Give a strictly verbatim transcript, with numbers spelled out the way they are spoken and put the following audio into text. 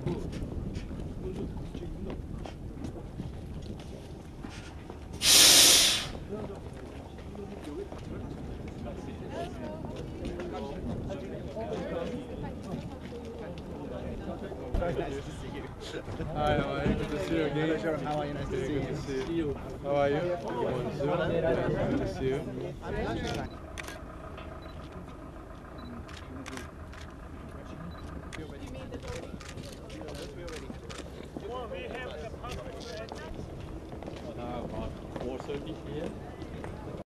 Nice to see you. Hi, how are you? Good to see you again. Sure, how are you? Nice to see you. Good to see you. How are you? Good to see you.